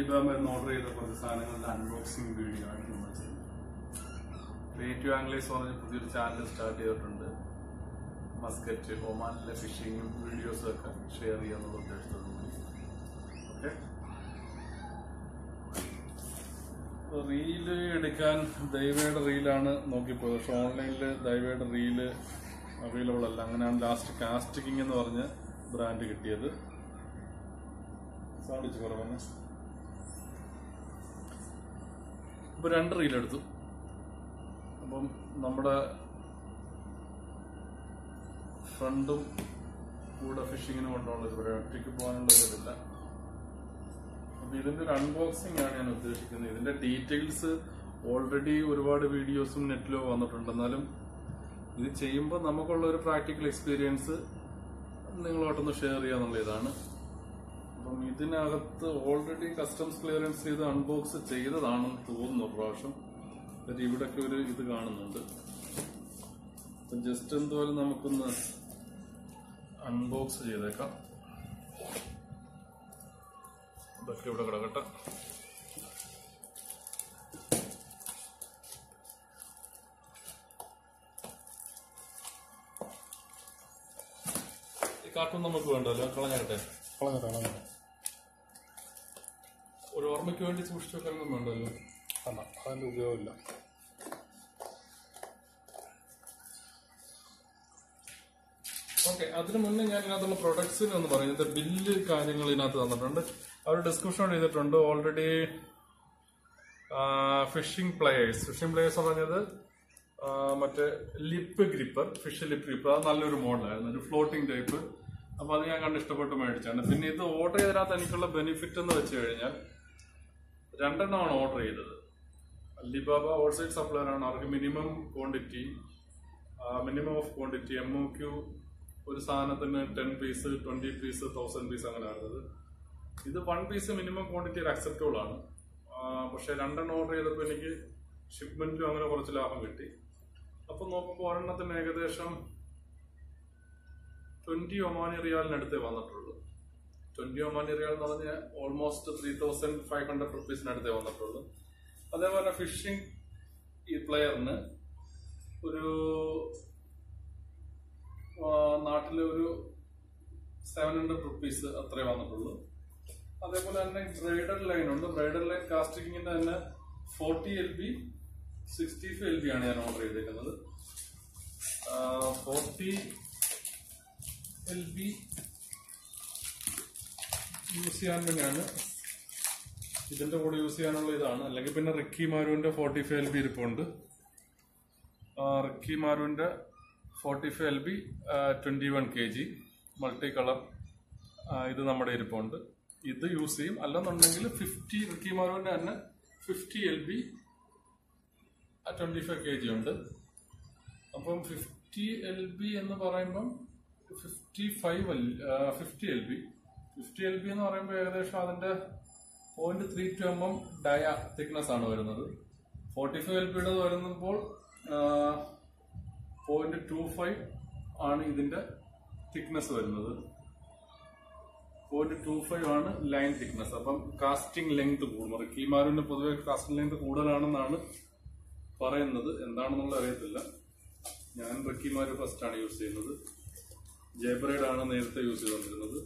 Alibaba എന്ന് order ചെയ്ത കുറച്ച് സാധനങ്ങളുടെ അൺബോക്സിംഗ് വീഡിയോ ആണ് നമ്മൾ ചെയ്യുന്നത്. ക്രിയേറ്റീവ് ആംഗ്ലേഴ്സ് പറഞ്ഞ് പുതിയൊരു ചാനൽ സ്റ്റാർട്ട് ചെയ്തിട്ടുണ്ട്. മസ്കറ്റ്, ഒമാനിലെ ഫിഷിങ്ങും വീഡിയോസും ഒക്കെ ഷെയർ ചെയ്യാന്നുള്ള ഉദ്ദേശത്തോടുകൂടി. ഓക്കെ, റീല് എടുക്കാൻ ദൈവയുടെ റീലാണ് നോക്കിപ്പോയത്. പക്ഷെ ഓൺലൈനിൽ ദൈവയുടെ റീല് അവൈലബിൾ അല്ല. അങ്ങനെയാണ് ലാസ്റ്റ് കാസ്റ്റിക്കിങ് എന്ന് പറഞ്ഞ് ബ്രാൻഡ് കിട്ടിയത്. സാധിച്ചു കുറവന്നെ. ഇപ്പൊ 2 റീലെടുത്തു. അപ്പം നമ്മുടെ ഫ്രണ്ടും കൂടെ ഫിഷിങ്ങിന് കൊണ്ടുള്ള ഒറ്റയ്ക്ക് പോകാനുള്ള ഇതില്ല. അപ്പൊ ഇതിന്റെ ഒരു അൺബോക്സിംഗ് ആണ് ഞാൻ ഉദ്ദേശിക്കുന്നത്. ഇതിന്റെ ഡീറ്റെയിൽസ് ഓൾറെഡി ഒരുപാട് വീഡിയോസും നെറ്റിലോ വന്നിട്ടുണ്ട്. എന്നാലും ഇത് ചെയ്യുമ്പോൾ നമുക്കുള്ള ഒരു പ്രാക്ടിക്കൽ എക്സ്പീരിയൻസ് നിങ്ങളോട്ടൊന്ന് ഷെയർ ചെയ്യാന്നുള്ള ഇതാണ്. അപ്പം ഇതിനകത്ത് ഓൾറെഡി കസ്റ്റംസ് ക്ലിയറൻസ് ചെയ്ത് അൺബോക്സ് ചെയ്തതാണെന്ന് തോന്നുന്നു പ്രാവശ്യം. ഇവിടൊക്കെ ഒരു ഇത് കാണുന്നുണ്ട്. അപ്പം ജസ്റ്റ് എന്തുപോലെ നമുക്കൊന്ന് അൺബോക്സ് ചെയ്തേക്കാം. ഇതൊക്കെ ഇവിടെ കിടക്കട്ടെ. ഈ കാർട്ടൂൺ നമുക്ക് വേണ്ടല്ലോ, കളഞ്ഞാട്ടെ. ഒരു ഓർമ്മയ്ക്ക് വേണ്ടി സൂക്ഷിച്ചു വെക്കാനൊന്നും വേണ്ടല്ലോ. അല്ല, അതിന്റെ ഉപയോഗമില്ല. ഓക്കെ, അതിനു മുന്നേ ഞാൻ ഇതിനകത്തുള്ള പ്രൊഡക്ട്സിന് ഒന്ന് പറയുന്നത് ബില്ല് കാര്യങ്ങൾ ഇതിനകത്ത് തന്നിട്ടുണ്ട്. അവർ ഡിസ്ക്രിപ്ഷൻ ചെയ്തിട്ടുണ്ട്. ഓൾറെഡി ഫിഷിംഗ് പ്ലെയേഴ്സ് പറഞ്ഞത് മറ്റേ lip gripper, fish lip gripper, അത് നല്ലൊരു മോഡലായിരുന്നു, ഒരു ഫ്ലോട്ടിംഗ് ടൈപ്പ്. അപ്പൊ അത് ഞാൻ കണ്ട് ഇഷ്ടപ്പെട്ട് മേടിച്ചാണ്. പിന്നെ ഇത് ഓർഡർ ചെയ്തതിനകത്ത് എനിക്കുള്ള ബെനിഫിറ്റ് എന്ന് വെച്ച് കഴിഞ്ഞാൽ 2 എണ്ണമാണ് ഓർഡർ ചെയ്തത്. അലിബാബ ഹോൾസെയിൽ സപ്ലയർ ആണ്. അവർക്ക് മിനിമം ഓഫ് ക്വാണ്ടിറ്റി MOQ ഒരു സാധനത്തിന് 10 പീസ്, 20 പീസ്, 1000 പീസ് അങ്ങനെ വരുന്നത്. ഇത് 1 പീസ് മിനിമം ക്വാണ്ടിറ്റി അക്സെപ്റ്റബിൾ ആണ്. പക്ഷെ 2 എണ്ണം ഓർഡർ ചെയ്തപ്പോൾ എനിക്ക് ഷിപ്മെന്റിലും അങ്ങനെ കുറച്ച് ലാഭം കിട്ടി. അപ്പൊ നോക്കുമ്പോൾ ഒരെണ്ണത്തിന് ഏകദേശം 20 ഒമാനി റിയാലിനടുത്തേ വന്നിട്ടുള്ളൂ. 20 ഒമാനി റിയാൽ എന്ന് പറഞ്ഞാൽ ഓൾമോസ്റ്റ് 3500 റുപ്പീസിനടുത്തേ വന്നിട്ടുള്ളൂ. അതേപോലെ ഫിഷിംഗ് ഈ പ്ലെയറിന് ഒരു നാട്ടില് ഒരു 700 റുപ്പീസ് അത്രേ വന്നിട്ടുള്ളൂ. അതേപോലെ തന്നെ ബ്രൈഡൽ ലൈൻ ഉണ്ട്. ബ്രൈഡൽ ലൈൻ കാസ്റ്റിങ്ങിന്റെ തന്നെ 40 LB 65 LB ആണ് ഞാൻ ഓർഡർ ചെയ്തേക്കുന്നത്. 40 LB യൂസ് ചെയ്യാൻ തന്നെയാണ്, ഇതിന്റെ കൂടെ യൂസ് ചെയ്യാനുള്ള ഇതാണ്. അല്ലെങ്കിൽ പിന്നെ റിക്കി മാരുവിന്റെ 45 LB ഇരിപ്പുണ്ട്. റിക്കി മാരുവിന്റെ 45 LB 21 kg മൾട്ടി കളർ ഇത് നമ്മുടെ ഇരിപ്പുണ്ട്. ഇത് യൂസ് ചെയ്യും. അല്ലെന്നുണ്ടെങ്കിൽ 50 റിക്കി മാരുവിന്റെ തന്നെ 50 LB 25 kg ഉണ്ട്. അപ്പം 50 LB എന്ന് പറയുമ്പം 50 LB എന്ന് പറയുമ്പോൾ ഏകദേശം അതിന്റെ 0.32 mm ഡയ തിക്നെസ് ആണ് വരുന്നത്. 45 LB വരുമ്പോൾ 0.25 ആണ് ഇതിന്റെ തിക്നെസ് വരുന്നത്. 0.25 ആണ് ലൈൻ തിക്നെസ്. അപ്പം കാസ്റ്റിംഗ് ലെങ്ത് കൂടും. റിക്കിമാരുവിന്റെ പൊതുവെ കാസ്റ്റിംഗ് ലെങ്ത് കൂടുതലാണെന്നാണ് പറയുന്നത്. എന്താണെന്നുള്ള അറിയത്തില്ല. ഞാൻ റിക്കിമാര് ഫസ്റ്റ് ആണ് യൂസ് ചെയ്യുന്നത്. ജയബ്രൈഡ് ആണ് നേരത്തെ യൂസ് ചെയ്തുകൊണ്ടിരുന്നത്.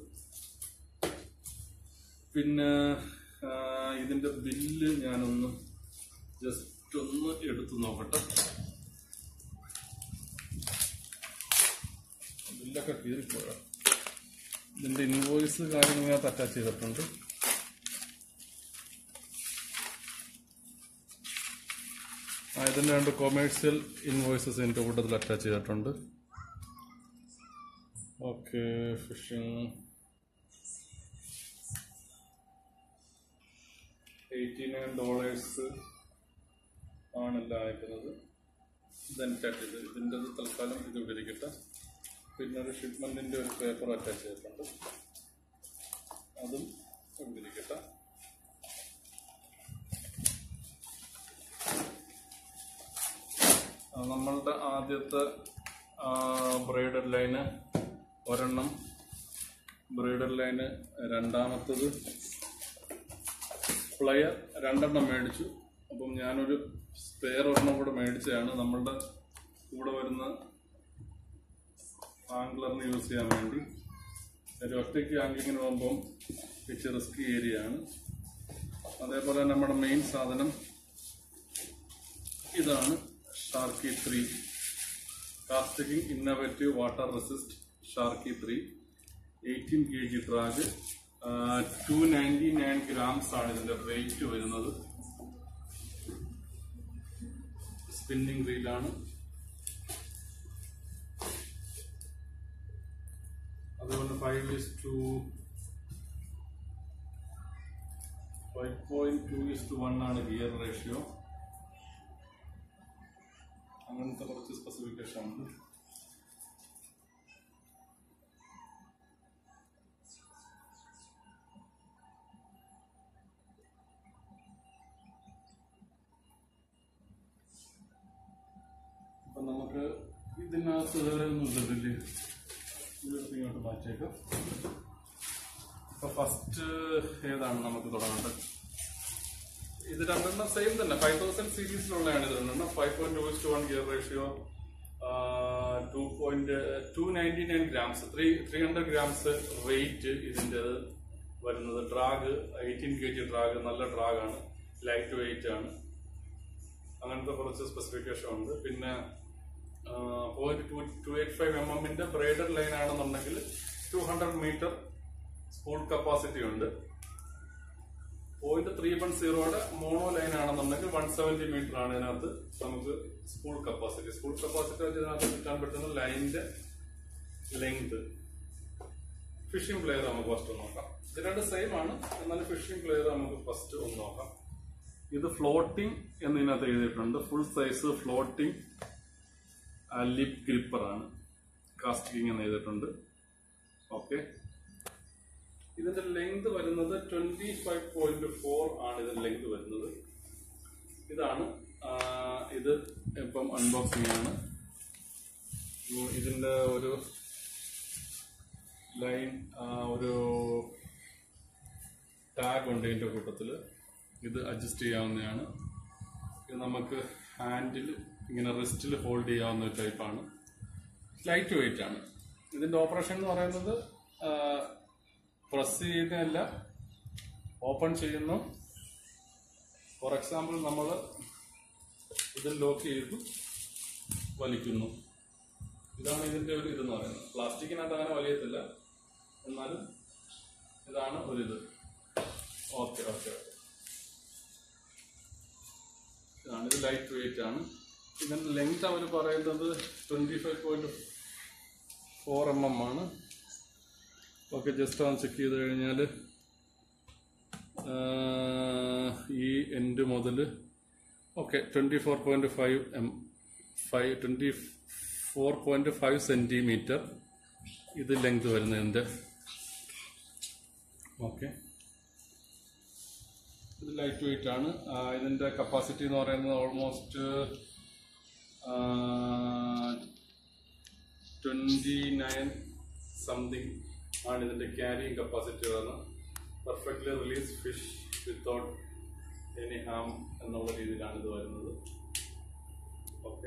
പിന്നെ ഇതിന്റെ ബില്ല് ഞാനൊന്ന് ജസ്റ്റ് ഒന്ന് എടുത്തു നോക്കട്ടെ. ബില്ലൊക്കെ കീറിപ്പോഴാ. ഇതിന്റെ ഇൻവോയ്സ് കാര്യങ്ങളൊക്കെ അറ്റാച്ച് ചെയ്തിട്ടുണ്ട്. ഇതിന്റെ 2 കൊമേഴ്സ്യൽ ഇൻവോയ്സസ് ഇതിന്റെ കൂട്ടത്തിൽ അറ്റാച്ച് ചെയ്തിട്ടുണ്ട്. ഓക്കെ, ഫിഷിംഗ് $89 ആണല്ലോ അയക്കുന്നത്. ഇതിൻ്റെ തൽക്കാലം ഇത് ഉപയോഗിക്കട്ടെ. പിന്നെ ഒരു ഷിപ്മെന്റിന്റെ ഒരു പേപ്പർ അറ്റാച്ച് ചെയ്തിട്ടുണ്ട്, അതും ഉപയോഗിക്കട്ടെ. നമ്മളുടെ ആദ്യത്തെ ബ്രൈഡൽ ലൈന് ഒരെണ്ണം, ബ്രൈഡൽ ലൈന് രണ്ടാമത്തത് ഫ്ലയർ 2 എണ്ണം മേടിച്ചു. അപ്പം ഞാനൊരു സ്പെയർ ഒരെണ്ണം കൂടെ മേടിച്ചതാണ് നമ്മളുടെ കൂടെ വരുന്ന ആംഗ്ലറിന് യൂസ് ചെയ്യാൻ വേണ്ടി. ഒരു ഒറ്റയ്ക്ക് ആംഗ്ലിങ്ങിന് പോകുമ്പം ഇച്ചിരി റിസ്കി ഏരിയ ആണ്. അതേപോലെ നമ്മുടെ മെയിൻ സാധനം ഇതാണ്, Sharky 3 casting innovative water resist Sharky 3 18 kg drag. 299 grams ആണ് ഇതിന്റെ വെയിറ്റ് വരുന്നത്. സ്പിന്നിങ് റീലാണ്. അതുപോലെ 5:1 ആണ് ഗിയർ റേഷ്യോ. അങ്ങനത്തെ കുറച്ച് സ്പെസിഫിക്കേഷൻ ഉണ്ട്. അപ്പൊ നമുക്ക് ഇതിനകത്ത് വേറെ ഒന്നും ഇല്ലതില്ലേ, ഇങ്ങോട്ട് മാറ്റിയേക്കാം. അപ്പൊ ഫസ്റ്റ് ഏതാണ് നമുക്ക് തുടങ്ങേണ്ടത്? ഇത് 2 സെയിം തന്നെ 5000 സീരീസിലുള്ളതാണ്. ഇത് 5.2:1 gear ratio, 299 grams, 300 grams weight ഇതിൻ്റെ വരുന്നത്. ഡ്രാഗ് 18 kg ഡ്രാഗ്, നല്ല ഡ്രാഗാണ്, ലൈറ്റ് വെയിറ്റ് ആണ്. അങ്ങനത്തെ കുറച്ച് സ്പെസിഫിക്കേഷൻ ഉണ്ട്. പിന്നെ 0.285 mm ബ്രൈഡഡ് ലൈൻ ആണെന്നുണ്ടെങ്കിൽ 200 മീറ്റർ സ്പൂൾ കപ്പാസിറ്റി ഉണ്ട്. 0.310 മോണോ ലൈൻ ആണെന്നുണ്ടെങ്കിൽ 170 മീറ്റർ ആണ് ഇതിനകത്ത് നമുക്ക് സ്പൂൾ കപ്പാസിറ്റി. സ്പൂൾ കപ്പാസിറ്റി വെച്ച് ഇതിനകത്ത് കിട്ടാൻ പറ്റുന്ന ലൈനിന്റെ ലെങ്ത്. ഫിഷിംഗ് പ്ലെയർ നമുക്ക് ഫസ്റ്റ് നോക്കാം. ഇത് 2 സെയിം ആണ്, എന്നാലും ഫിഷിംഗ് പ്ലെയർ നമുക്ക് ഫസ്റ്റ് ഒന്ന് നോക്കാം. ഇത് ഫ്ലോട്ടിംഗ് എന്നതിനകത്ത് എഴുതിയിട്ടുണ്ട്. Full size floating lip gripper ആണ്, കാസ്റ്റിംഗ് എന്ന് എഴുതിയിട്ടുണ്ട്. ഓക്കെ, ഇതിന്റെ ലെങ്ത് വരുന്നത് 25.4 ആണ് ഇതിന്റെ ലെങ്ത് വരുന്നത്. ഇതാണ് ഇത്. ഇപ്പം അൺബോക്സിംഗ് ആണ്. ഇതിന്റെ ഒരു ലൈൻ, ഒരു ടാഗ് ഉണ്ട് ഇതിന്റെ കൂട്ടത്തില്. ഇത് അഡ്ജസ്റ്റ് ചെയ്യാവുന്നതാണ്. ഇത് നമുക്ക് ഹാൻഡിൽ ഇങ്ങനെ റിസ്റ്റിൽ ഹോൾഡ് ചെയ്യാവുന്ന ഒരു ടൈപ്പാണ്. ലൈറ്റ് വെയിറ്റ് ആണ്. ഇതിന്റെ ഓപ്പറേഷൻ എന്ന് പറയുന്നത് പ്രസ് ചെയ്യുന്നതല്ല, ഓപ്പൺ ചെയ്യുന്നു. ഫോർ എക്സാമ്പിൾ നമ്മൾ ഇത് ലോക്ക് ചെയ്തു വലിക്കുന്നു. ഇതാണ് ഇതിന്റെ ഒരു ഇതെന്ന് പറയുന്നത്. പ്ലാസ്റ്റിക്കിനകത്ത് അങ്ങനെ വലിയത്തില്ല, എന്നാലും ഇതാണ് ഒരിത്. ഓക്കെ ഓക്കെ ഓക്കെ, ഇതാണ്. ഇത് ലൈറ്റ് വെയിറ്റ് ആണ്. ഇതിന്റെ ലെങ്ത് അവർ പറയുന്നത് 25.4 mm ആണ്. ഓക്കെ, ജസ്റ്റ് ഒന്ന് ചെക്ക് ചെയ്ത് കഴിഞ്ഞാൽ ഈ എൻഡ് മുതൽ ഓക്കെ 24.5 സെന്റിമീറ്റർ ഇത് ലെങ്ത് വരുന്നതിൻ്റെ. ഓക്കെ, ഇത് ലൈറ്റ് വെയിറ്റ് ആണ്. ഇതിന്റെ കപ്പാസിറ്റി എന്ന് പറയുന്നത് ഓൾമോസ്റ്റ് 29 സംതിങ് ആണ് ഇതിന്റെ ക്യാരിങ് കപ്പാസിറ്റി വരുന്നത്. Perfectly release fish without any harm എന്നുള്ള രീതിയിലാണ് ഇത് വരുന്നത്. ഓക്കെ,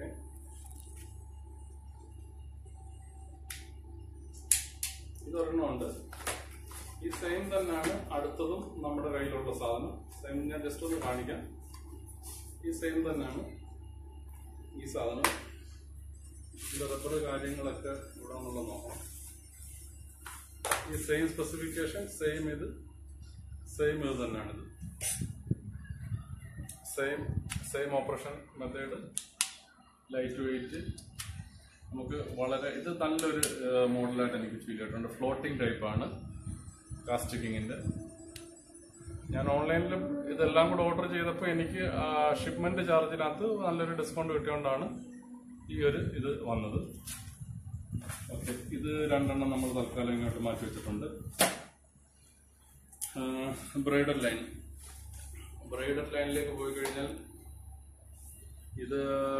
ഇതൊരെണ്ണമുണ്ട്. ഈ സെയിം തന്നെയാണ് അടുത്തതും നമ്മുടെ കയ്യിലുള്ള സാധനം. സെയിം ഞാൻ ജസ്റ്റ് ഒന്ന് കാണിക്കാം. ഈ സെയിം തന്നെയാണ് ഈ സാധനം. ഇതിന്റെ റബ്ബർ കാര്യങ്ങളൊക്കെ ഇവിടെ നിന്നുള്ള നോക്കാം. ഈ സെയിം സ്പെസിഫിക്കേഷൻ, സെയിം ഇത് തന്നെയാണിത്. Same operation method, light weight. നമുക്ക് വളരെ ഇത് നല്ലൊരു മോഡലായിട്ട് എനിക്ക് ഫീൽ ചെയ്തിട്ടുണ്ട്. ഫ്ലോട്ടിംഗ് ടൈപ്പാണ് കാസ്റ്റിങ്ങിന്റെ. ഞാൻ ഓൺലൈനിലും ഇതെല്ലാം കൂടെ ഓർഡർ ചെയ്തപ്പോൾ എനിക്ക് ഷിപ്മെന്റ് ചാർജിനകത്ത് നല്ലൊരു ഡിസ്കൗണ്ട് കിട്ടിയോണ്ടാണ് ഈ ഒരു ഇത് വന്നത്. ഓക്കെ, ഇത് 2 എണ്ണം നമ്മൾ തൽക്കാലം ഇങ്ങോട്ട് മാറ്റി വെച്ചിട്ടുണ്ട്. ബ്രൈഡൽ ലൈനിലേക്ക് പോയി കഴിഞ്ഞാൽ ഇത്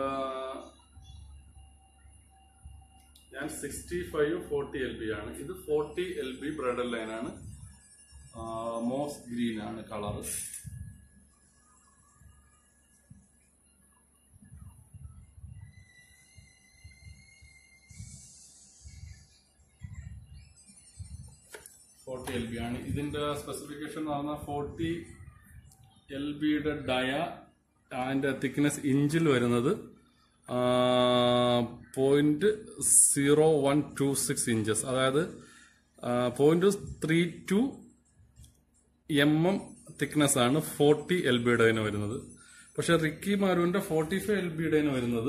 ഞാൻ 65-40 LB ആണ്. ഇത് 40 LB ബ്രൈഡൽ ലൈനാണ്. മോസ് ഗ്രീൻ ആണ് കളറ്. 40 LB ആണ്. ഇതിന്റെ സ്പെസിഫിക്കേഷൻ എന്ന് പറഞ്ഞാൽ 40 LBയുടെ ഡയ, അതിന്റെ തിക്നെസ് ഇഞ്ചിൽ വരുന്നത് 0.0126 ഇഞ്ചസ്, അതായത് 0.32 mm തിക്നെസ് ആണ് 40 LBയുടെ വരുന്നത്. പക്ഷെ റിക്കി മാരുവിന്റെ 45 LBയുടെ വരുന്നത്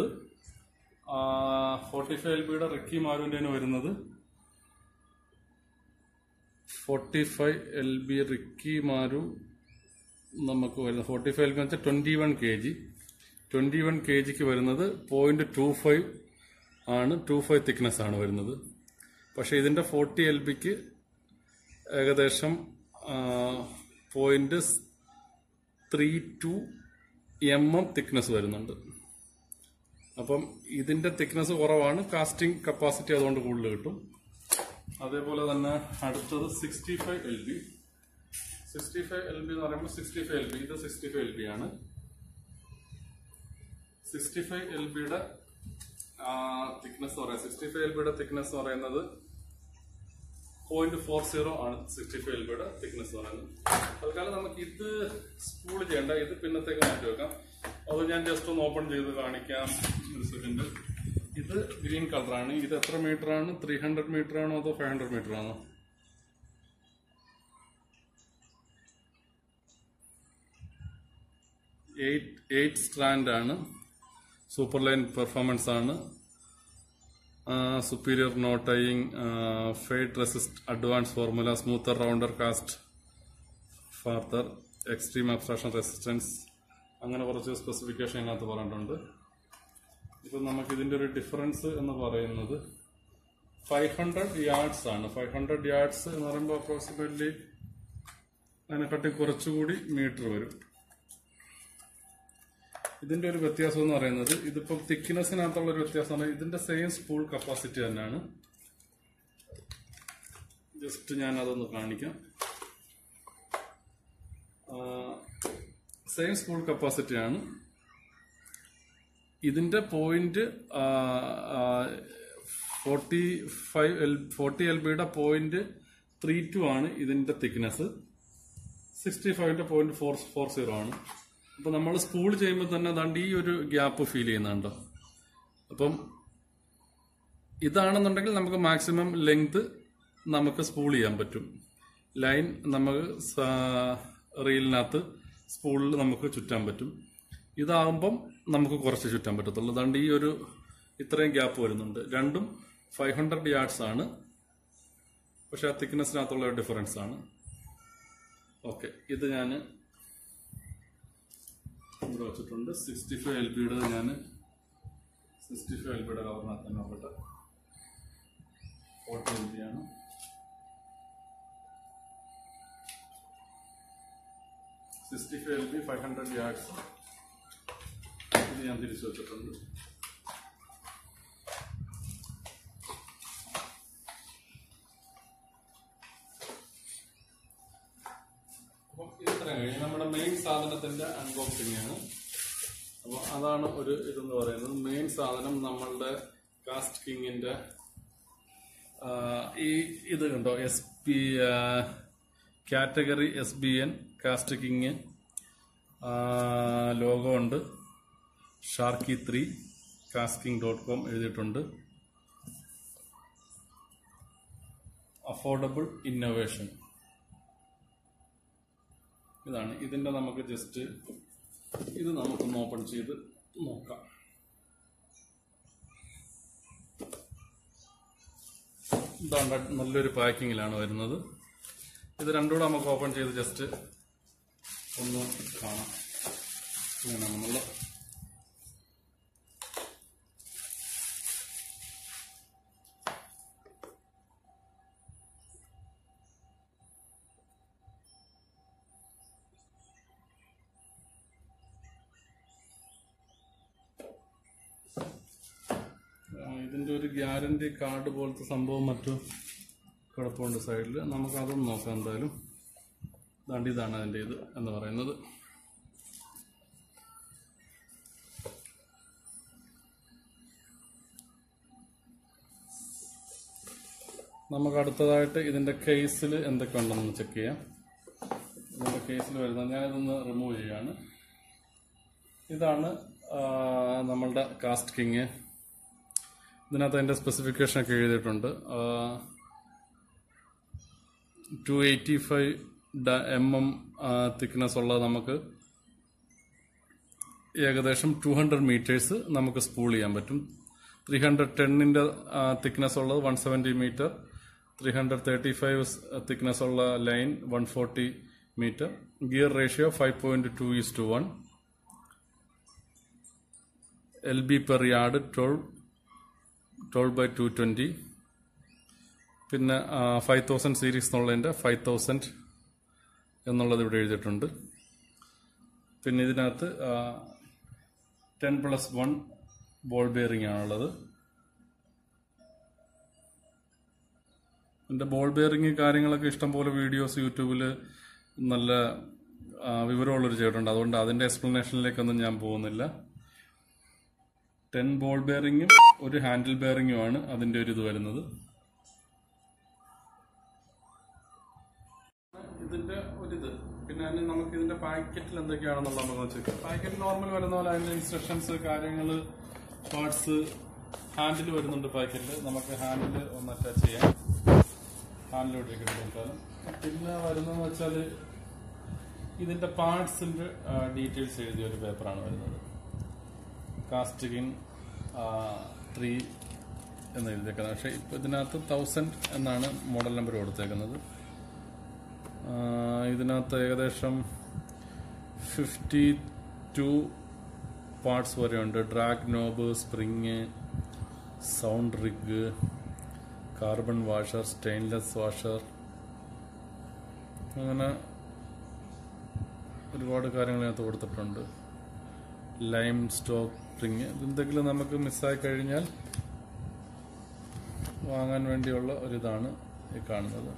45 LBയുടെ റിക്കി മാരുവിന്റെ വരുന്നത് 45 LB റിക്കി മാരു നമുക്ക് വരുന്നത് 45 LB എന്ന് വെച്ചാൽ 21 kg. 21 kgക്ക് വരുന്നത് 0.25 ആണ്, 25 തിക്നെസ് ആണ് വരുന്നത്. പക്ഷെ ഇതിന്റെ 40 LBക്ക് ഏകദേശം 0.32 mm തിക്നെസ് വരുന്നുണ്ട്. അപ്പം ഇതിന്റെ തിക്നെസ് കുറവാണ്, കാസ്റ്റിംഗ് കപ്പാസിറ്റി അതുകൊണ്ട് കൂടുതൽ കിട്ടും. അതേപോലെ തന്നെ അടുത്തത് 65 LB. 65 LB എന്ന് പറയുമ്പോൾ 65 LB, ഇത് 65 LB ആണ്. 65 LBയുടെ തിക്നെസ് പറയാം. 65 LBയുടെ തിക്നെസ് പറയുന്നത് 0.40 ആണ്. 65 LBയുടെ തിക്നെസ് പറയുന്നത്. അതുകാലം നമുക്ക് ഇത് സ്പൂൾ ചെയ്യേണ്ട, ഇത് പിന്നത്തേക്ക് മാറ്റി വെക്കാം. അത് ഞാൻ ജസ്റ്റ് ഒന്ന് ഓപ്പൺ ചെയ്ത് കാണിക്കാം. ഒരു സെക്കൻഡ്. ഇത് ഗ്രീൻ കളറാണ്. ഇത് എത്ര മീറ്റർ ആണ്? 300 മീറ്റർ ആണോ അതോ 500 മീറ്റർ ആണോ? 8 സ്ട്രാൻഡ് ആണ്. സൂപ്പർ ലൈൻ പെർഫോമൻസ് ആണ്. Superior no tying, fade resist, advance formula, smoother rounder cast farther, extreme abstraction resistance, അങ്ങനെ കുറച്ച് സ്പെസിഫിക്കേഷൻ ഇതിനകത്ത് പറഞ്ഞിട്ടുണ്ട്. ഇപ്പം നമുക്ക് ഇതിന്റെ ഒരു ഡിഫറൻസ് എന്ന് പറയുന്നത് 500 yards ആണ്. 500 yards എന്ന് പറയുമ്പോൾ അപ്രോക്സിമേറ്റ്ലി അതിനെക്കാട്ടി കുറച്ചുകൂടി മീറ്റർ വരും. ഇതിന്റെ ഒരു വ്യത്യാസം എന്ന് പറയുന്നത്, ഇതിപ്പം തിക്നെസ്സിനകത്തുള്ള ഒരു വ്യത്യാസമാണ്. ഇതിന്റെ സെയിം സ്പൂൾ കപ്പാസിറ്റി തന്നെയാണ്. ജസ്റ്റ് ഞാൻ അതൊന്ന് കാണിക്കാം. സെയിം സ്പൂൾ കപ്പാസിറ്റി ആണ്. ഇതിന്റെ 40 LBയുടെ 0.32 ആണ് ഇതിന്റെ തിക്നെസ്. 65ന്റെ 0.40 ആണ്. അപ്പൊ നമ്മൾ സ്പൂൾ ചെയ്യുമ്പോൾ തന്നെ അതാണ്ട് ഈ ഒരു ഗ്യാപ്പ് ഫീൽ ചെയ്യുന്നുണ്ടോ? അപ്പം ഇതാണെന്നുണ്ടെങ്കിൽ നമുക്ക് മാക്സിമം ലെങ്ത് നമുക്ക് സ്പൂൾ ചെയ്യാൻ പറ്റും. ലൈൻ നമുക്ക് റീലിനകത്ത് സ്പൂളിൽ നമുക്ക് ചുറ്റാൻ പറ്റും. ഇതാകുമ്പം നമുക്ക് കുറച്ച് ചുറ്റാൻ പറ്റത്തുള്ളൂ. അതാണ്ട് ഈ ഒരു ഇത്രയും ഗ്യാപ്പ് വരുന്നുണ്ട്. രണ്ടും 500 yards ആണ്. പക്ഷെ ആ തിക്നെസ്സിനകത്തുള്ള ഒരു ഡിഫറൻസ് ആണ്. ഓക്കെ, ഇത് ഞാൻ ഇവിടെ വെച്ചിട്ടുണ്ട്. 65 LBയുടെ ഞാൻ 65 LBയുടെ കവറിനകത്ത് തന്നെ നോക്കട്ടെ. 40 LB ആണ്. LB 500 yards. ഇത് ഞാൻ തിരിച്ചു വെച്ചിട്ടുണ്ട്. അപ്പം ഇത്രയും കഴിഞ്ഞ് നമ്മുടെ മെയിൻ സാധനത്തിന്റെ അൺബോക്സിംഗ് ആണ്. അപ്പൊ അതാണ് ഒരു ഇതെന്ന് പറയുന്നത്. മെയിൻ സാധനം നമ്മളുടെ കാസ്റ്റ് കിങ്ങിന്റെ ഈ ഇത് കണ്ടോ, category SBN cast king logo ഉണ്ട്. ഷാർക്കി 3 casting.com എഴുതിയിട്ടുണ്ട്. അഫോർഡബിൾ ഇന്നോവേഷൻ ഇതാണ്. ഇതിന്റെ നമുക്ക് ജസ്റ്റ് ഇത് നമുക്കൊന്ന് ഓപ്പൺ ചെയ്ത് നോക്കാം. ഇതാണ് നല്ലൊരു പാക്കിങ്ങിലാണ് വരുന്നത്. ഇത് രണ്ടുകൂടെ നമുക്ക് ഓപ്പൺ ചെയ്ത് ജസ്റ്റ് ഒന്ന് കാണാം. ഇങ്ങനെ നമ്മൾ ഇതിന്റെ ഒരു ഗ്യാരണ്ടി കാർഡ് പോലത്തെ സംഭവം മറ്റും കിടപ്പുണ്ട് സൈഡിൽ. നമുക്ക് അതൊന്നും നോക്കാം. എന്തായാലും ഇതാണ് അതിൻ്റെ ഇത് എന്ന് പറയുന്നത്. നമുക്ക് അടുത്തതായിട്ട് ഇതിന്റെ കേസിൽ എന്തൊക്കെ ഉണ്ടെന്ന് ചെക്ക് ചെയ്യാം. ഇതിന്റെ കേസിൽ വരുന്നത് ഞാനിതൊന്ന് റിമൂവ് ചെയ്യാണ്. ഇതാണ് നമ്മളുടെ കാസ്റ്റ് കിങ്. ഇതിനകത്ത് അതിന്റെ സ്പെസിഫിക്കേഷൻ ഒക്കെ എഴുതിയിട്ടുണ്ട്. 285 mm തിക്നെസ് ഉള്ള നമുക്ക് ഏകദേശം 200 മീറ്റേഴ്സ് നമുക്ക് സ്പൂൾ ചെയ്യാൻ പറ്റും. 310 തിക്നെസ് ഉള്ളത് 170 മീറ്റർ, 335 തിക്നെസ് ഉള്ള line 140 metre. Gear ratio 5.2:1. LB per yard 12/220. പിന്നെ 5000 സീരീസ് എന്നുള്ളതിന്റെ 5000 എന്നുള്ളത് ഇവിടെ എഴുതിയിട്ടുണ്ട്. പിന്നെ ഇതിനകത്ത് 10+1 ബോൾ ബെയറിംഗ് ആണുള്ളത്. ഇതിന്റെ ബോൾ ബെയറിംഗ് കാര്യങ്ങളൊക്കെ ഇഷ്ടംപോലെ വീഡിയോസ് യൂട്യൂബിൽ നല്ല വിവരമുള്ളൊരു ചെയ്തിട്ടുണ്ട്. അതുകൊണ്ട് അതിന്റെ എക്സ്പ്ലനേഷനിലേക്കൊന്നും ഞാൻ പോകുന്നില്ല. 10 ബോൾ ബെയറിംഗും ഒരു ഹാൻഡിൽ ബെയറിംഗുമാണ് അതിന്റെ ഒരു ഇത് വരുന്നത്. ഇതിന്റെ ഒരിത് പിന്നെ നമുക്ക് ഇതിന്റെ പാക്കറ്റിൽ എന്തൊക്കെയാണെന്നുള്ള നമുക്ക് ചെക്ക്. പാക്കറ്റ് നോർമൽ വരുന്ന പോലെ അതിന്റെ ഇൻസ്ട്രക്ഷൻസ്, കാര്യങ്ങള്, പാർട്സ്, ഹാൻഡിൽ വരുന്നുണ്ട് പാക്കറ്റിൽ. നമുക്ക് ഹാൻഡിൽ ഒന്ന് അറ്റാച്ച് ചെയ്യാം. ഹാൻഡിലോട്ടേക്ക് എടുത്താലും പിന്നെ വരുന്നതെന്ന് വെച്ചാൽ ഇതിന്റെ പാർട്സിന്റെ ഡീറ്റെയിൽസ് എഴുതിയ ഒരു പേപ്പറാണ് വരുന്നത്. കാസ്റ്റ് കിങ് 3 എന്ന് എഴുതിയേക്കുന്നത്. പക്ഷെ ഇപ്പൊ ഇതിനകത്ത് 1000 എന്നാണ് മോഡൽ നമ്പർ കൊടുത്തേക്കുന്നത്. ഇതിനകത്ത് ഏകദേശം 52 പാർട്സ് വരെയുണ്ട്. Drag knob, spring, sound rig, carbon washer, stainless washer, അങ്ങനെ ഒരുപാട് കാര്യങ്ങൾ ഇതിനകത്ത് കൊടുത്തിട്ടുണ്ട്. Lime stock spring. ഇതെന്തെങ്കിലും നമുക്ക് മിസ്സായി കഴിഞ്ഞാൽ വാങ്ങാൻ വേണ്ടിയുള്ള ഒരിതാണ് ഈ കാണുന്നത്.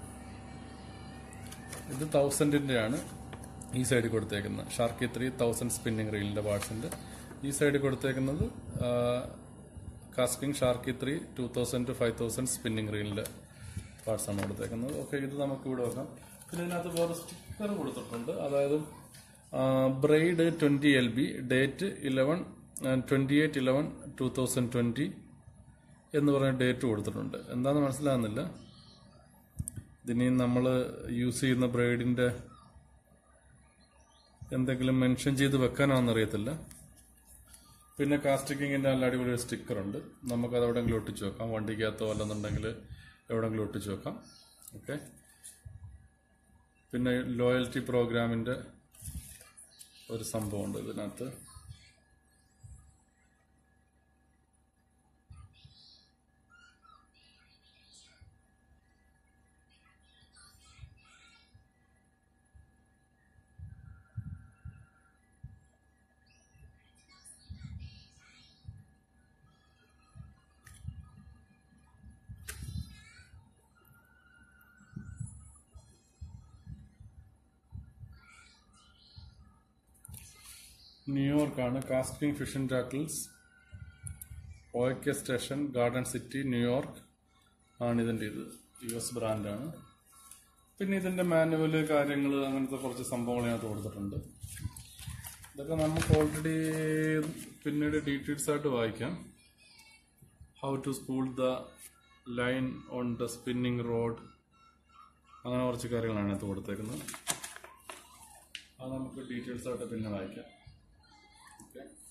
ഇത് 1000 ആണ് ഈ സൈഡിൽ കൊടുത്തേക്കുന്നത്. ഷാർക്കി 3 1000 സ്പിന്നിങ് റീലിന്റെ പാർട്സിന്റെ. ഈ സൈഡിൽ കൊടുത്തേക്കുന്നത് കാസ്റ്റിംഗ് ഷാർക്കി 3 2000 to 5000 സ്പിന്നിങ് റീലിന്റെ പാർട്സ് ആണ് കൊടുത്തേക്കുന്നത്. ഓക്കെ, ഇത് നമുക്ക് ഇവിടെ വെക്കാം. പിന്നെ ഇതിനകത്ത് വേറെ സ്റ്റിക്കർ കൊടുത്തിട്ടുണ്ട്. അതായത് ബ്രൈഡ് 20 LB, ഡേറ്റ് 28/11/2020 എന്ന് പറഞ്ഞ ഡേറ്റ് കൊടുത്തിട്ടുണ്ട്. എന്താണെന്ന് മനസ്സിലാകുന്നില്ല. ഇതിനി നമ്മൾ യൂസ് ചെയ്യുന്ന ബ്രൈഡിന്റെ എന്തെങ്കിലും മെൻഷൻ ചെയ്ത് വെക്കാനാണെന്നറിയത്തില്ല. പിന്നെ കാസ്റ്റിക്കിങ്ങിന്റെ നല്ല അടിപൊളി ഒരു സ്റ്റിക്കർ ഉണ്ട്. നമുക്കത് എവിടെയെങ്കിലും ഒട്ടിച്ചു വെക്കാം. വണ്ടിക്കകത്തോ അല്ലെന്നുണ്ടെങ്കിൽ എവിടെയെങ്കിലും ഒട്ടിച്ചു വെക്കാം. ഓക്കെ. പിന്നെ ലോയൽറ്റി പ്രോഗ്രാമിന്റെ ഒരു സംഭവമുണ്ട് ഇതിനകത്ത്. ന്യൂയോർക്കാണ്. Casting fish and tackles, OK station, garden city, New York ആണ് ഇതിന്റെ ഇത്. US ബ്രാൻഡാണ്. പിന്നെ ഇതിന്റെ മാനുവല്, കാര്യങ്ങൾ, അങ്ങനത്തെ കുറച്ച് സംഭവങ്ങൾ ഇതിനകത്ത് കൊടുത്തിട്ടുണ്ട്. ഇതൊക്കെ നമുക്ക് ഓൾറെഡി പിന്നീട് ഡീറ്റെയിൽസ് ആയിട്ട് വായിക്കാം. How to spool the line on the spinning rod, അങ്ങനെ കുറച്ച് കാര്യങ്ങളാണ് ഇതിനകത്ത് കൊടുത്തേക്കുന്നത്. അത് നമുക്ക് ഡീറ്റെയിൽസ് ആയിട്ട് പിന്നെ വായിക്കാം. Okay.